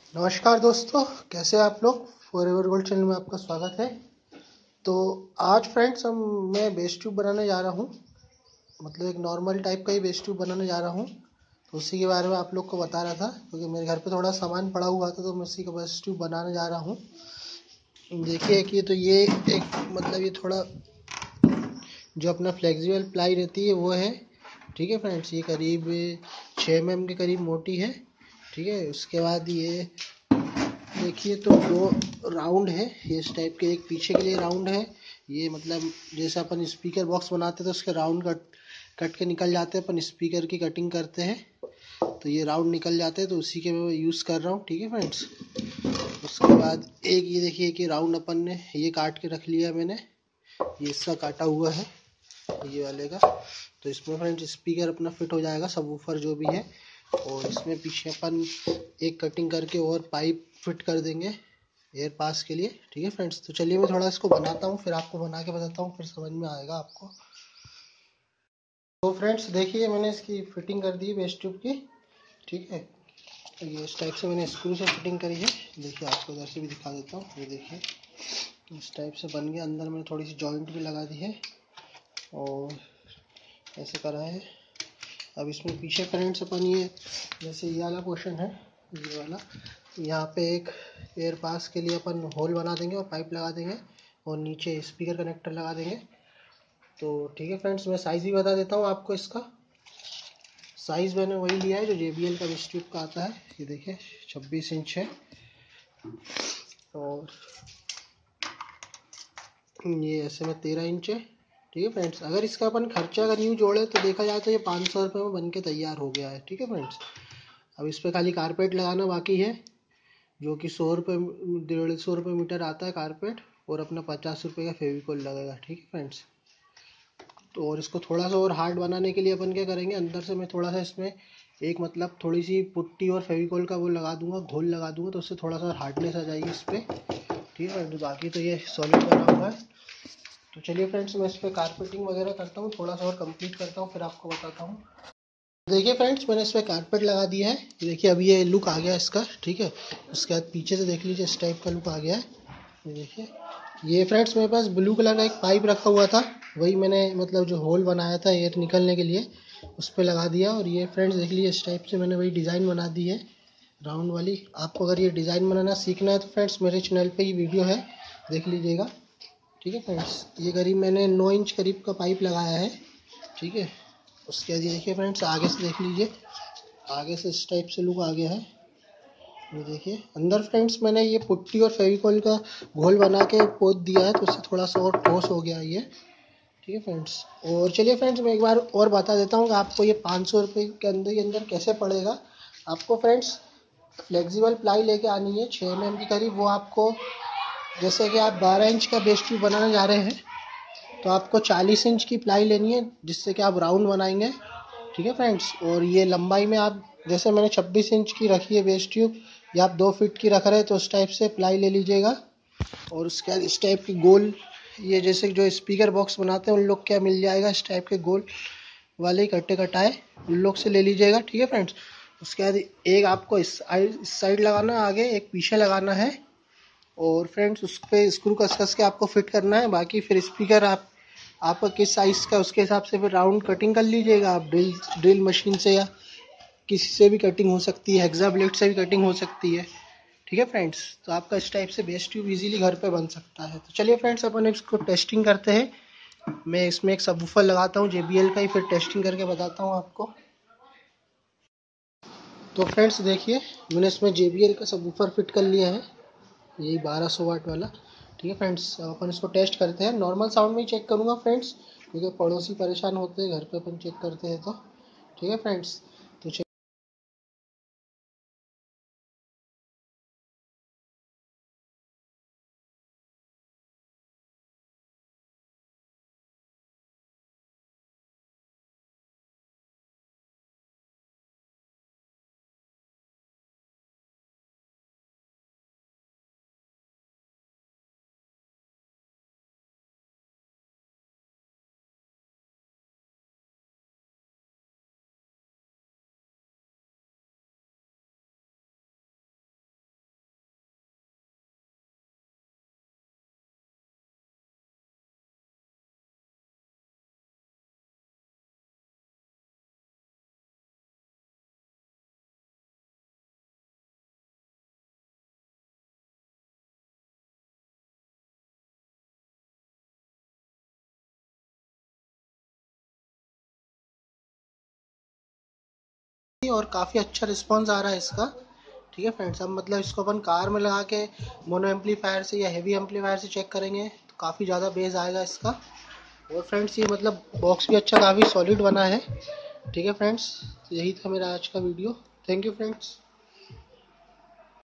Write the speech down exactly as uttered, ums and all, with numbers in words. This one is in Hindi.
नमस्कार दोस्तों, कैसे हैं आप लोग। फॉरएवर गोल्ड चैनल में आपका स्वागत है। तो आज फ्रेंड्स हम मैं बेस ट्यूब बनाने जा रहा हूँ। मतलब एक नॉर्मल टाइप का ही बेस ट्यूब बनाने जा रहा हूँ। तो उसी के बारे में आप लोग को बता रहा था, क्योंकि मेरे घर पे थोड़ा सामान पड़ा हुआ था, तो मैं उसी का बेस ट्यूब बनाने जा रहा हूँ। देखिए कि तो ये एक मतलब ये थोड़ा जो अपना फ्लेक्सिबल प्लाई रहती है वो है। ठीक है फ्रेंड्स, ये करीब छः एम एम के करीब मोटी है। ठीक है, उसके बाद ये देखिए तो दो राउंड है ये इस टाइप के, एक पीछे के लिए राउंड है। ये मतलब जैसे अपन स्पीकर बॉक्स बनाते हैं तो उसके राउंड कट कट के निकल जाते हैं, अपन स्पीकर की कटिंग करते हैं तो ये राउंड निकल जाते हैं, तो उसी के मैं यूज़ कर रहा हूँ। ठीक है फ्रेंड्स, उसके बाद एक ये देखिए कि राउंड अपन ने ये काट के रख लिया मैंने, ये इसका काटा हुआ है ये वाले का। तो इसमें फ्रेंड्स स्पीकर अपना फिट हो जाएगा, सबवूफर जो भी है। और इसमें पीछे अपन एक कटिंग करके और पाइप फिट कर देंगे एयर पास के लिए। ठीक है फ्रेंड्स, तो चलिए मैं थोड़ा इसको बनाता हूँ, फिर आपको बना के बताता हूँ, फिर समझ में आएगा आपको। तो फ्रेंड्स देखिए, मैंने इसकी फिटिंग कर दी है बेस ट्यूब की। ठीक है, तो ये इस टाइप से मैंने स्क्रू से फिटिंग करी है। देखिए आपको इधर से भी दिखा देता हूँ, ये देखिए इस टाइप से बन गया। अंदर मैंने थोड़ी सी जॉइंट भी लगा दी है और ऐसे करा है। अब इसमें पीछे फ्रेंड्स अपन ये जैसे ये वाला पोर्शन है, ये वाला, यहाँ पे एक एयर पास के लिए अपन होल बना देंगे और पाइप लगा देंगे और नीचे स्पीकर कनेक्टर लगा देंगे। तो ठीक है फ्रेंड्स, मैं साइज़ भी बता देता हूँ आपको। इसका साइज़ मैंने वही लिया है जो जे बी एल का बेस ट्यूब का आता है। ये देखिए छब्बीस इंच है और ये ऐसे में तेरह इंच है। ठीक है फ्रेंड्स, अगर इसका अपन खर्चा अगर यूँ जोड़े तो देखा जाए तो ये पाँच सौ रुपये में बन के तैयार हो गया है। ठीक है फ्रेंड्स, अब इस पर खाली कारपेट लगाना बाकी है, जो कि सौ रुपये डेढ़ सौ रुपये मीटर आता है कारपेट, और अपना पचास रुपये का फेविकोल लगेगा। ठीक है फ्रेंड्स, तो और इसको थोड़ा सा और हार्ड बनाने के लिए अपन क्या करेंगे, अंदर से मैं थोड़ा सा इसमें एक मतलब थोड़ी सी पुट्टी और फेविकोल का वो लगा दूंगा, घोल लगा दूंगा, तो उससे थोड़ा सा हार्डनेस आ जाएगी इस पर। ठीक है, तो बाकी तो ये सॉलिड बना हुआ है। तो चलिए फ्रेंड्स, मैं इस पर कारपेटिंग वगैरह करता हूँ, थोड़ा सा और कंप्लीट करता हूँ, फिर आपको बताता हूँ। देखिए फ्रेंड्स, मैंने इस पर कारपेट लगा दिया है। देखिए अभी ये लुक आ गया इसका। ठीक है, उसके बाद पीछे से देख लीजिए इस टाइप का लुक आ गया है। ये देखिए, ये फ्रेंड्स मेरे पास ब्लू कलर का एक पाइप रखा हुआ था, वही मैंने मतलब जो होल बनाया था एयर निकलने के लिए उस पर लगा दिया। और ये फ्रेंड्स देख लीजिए इस टाइप से मैंने वही डिज़ाइन बना दी है राउंड वाली। आपको अगर ये डिज़ाइन बनाना सीखना है तो फ्रेंड्स मेरे चैनल पे ही वीडियो है, देख लीजिएगा। ठीक है फ्रेंड्स, ये करीब मैंने नौ इंच करीब का पाइप लगाया है। ठीक है, उसके बाद ये देखिए फ्रेंड्स, आगे से देख लीजिए, आगे से इस टाइप से लुक आ गया है। ये देखिए अंदर फ्रेंड्स मैंने ये पुट्टी और फेविकॉल का घोल बना के पोत दिया है, तो उससे थोड़ा सा और ठोस हो गया ये। ठीक है फ्रेंड्स, और चलिए फ्रेंड्स मैं एक बार और बता देता हूँ कि आपको ये पाँच सौ रुपये के अंदर के अंदर कैसे पड़ेगा। आपको फ्रेंड्स फ्लेक्सिबल प्लाई लेके आनी है छः एम एम की करीब। वो आपको जैसे कि आप बारह इंच का बेस ट्यूब बनाने जा रहे हैं तो आपको चालीस इंच की प्लाई लेनी है, जिससे कि आप राउंड बनाएंगे। ठीक है फ्रेंड्स, और ये लंबाई में आप जैसे मैंने छब्बीस इंच की रखी है बेस ट्यूब, या आप दो फीट की रख रहे हैं तो उस टाइप से प्लाई ले लीजिएगा। और उसके बाद इस टाइप की गोल, ये जैसे जो स्पीकर बॉक्स बनाते हैं उन लोग क्या मिल जाएगा, इस टाइप के गोल वाले कट्टे कटाए उन लोग से ले लीजिएगा। ठीक है फ्रेंड्स, उसके बाद एक आपको इस साइड इस साइड लगाना है आगे, एक पीछे लगाना है। और फ्रेंड्स उस पर स्क्रू कस कस के आपको फिट करना है। बाकी फिर स्पीकर आप आपका किस साइज़ का उसके हिसाब से फिर राउंड कटिंग कर लीजिएगा। आप ड्रिल ड्रिल मशीन से या किसी से भी कटिंग हो सकती है, हेक्सा ब्लेड से भी कटिंग हो सकती है। ठीक है फ्रेंड्स, तो आपका इस टाइप से बेस ट्यूब इजीली घर पे बन सकता है। तो चलिए फ्रेंड्स अपन इसको टेस्टिंग करते हैं। मैं इसमें एक सबवूफर लगाता हूँ जे बी एल का ही, फिर टेस्टिंग करके बताता हूँ आपको। तो फ्रेंड्स देखिए, मैंने इसमें जे बी एल का सबवूफर फिट कर लिया है, यही बारह सौ वाट वाला। ठीक है फ्रेंड्स, अब अपन इसको टेस्ट करते हैं। नॉर्मल साउंड में ही चेक करूँगा फ्रेंड्स, क्योंकि पड़ोसी परेशान होते हैं घर पे अपन चेक करते हैं तो। ठीक है फ्रेंड्स, तो और काफ़ी अच्छा रिस्पॉन्स आ रहा है इसका। ठीक है फ्रेंड्स, अब मतलब इसको अपन कार में लगा के मोनो एम्पलीफायर से या हेवी एम्पलीफायर से चेक करेंगे तो काफ़ी ज़्यादा बेस आएगा इसका। और फ्रेंड्स ये मतलब बॉक्स भी अच्छा काफ़ी सॉलिड बना है। ठीक है फ्रेंड्स, यही था मेरा आज का वीडियो। Thank you friends.